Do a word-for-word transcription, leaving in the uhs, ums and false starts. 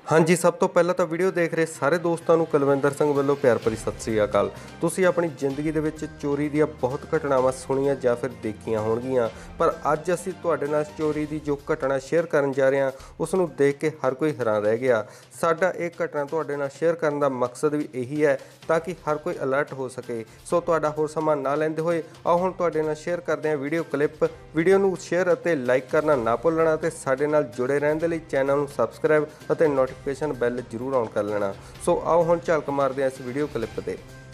हाँ जी, सब तो पहला तो वीडियो देख रहे सारे दोस्तों को कुलविंदर सिंह वालों प्यार भरी सत श्री अकाल। तुसी अपनी जिंदगी दे विच चोरी दी बहुत घटनावां सुनियां जां फिर देखियां होणगियां, पर अज असीं तुहाडे नाल चोरी दी जो घटना शेयर करन जा रहे हां उस नूं देख के हर कोई हैरान रह गया। साडा एक घटना तुहाडे नाल शेयर करन दा मकसद भी यही है ताकि हर कोई अलर्ट हो सके। सो तुहाडा होर समां ना लैंदे होए आओ हुण तुहाडे नाल शेयर करदे हां वीडियो क्लिप। वीडियो नूं शेयर अते लाइक करना ना भुल्लणा ते साडे नाल जुड़े रहण दे लई चैनल नूं सबसक्राइब अते नोटिफिकेशन बैल जरूर ऑन कर लेना। सो आओ हुण झलक मारदे हां इस वीडियो क्लिप ते।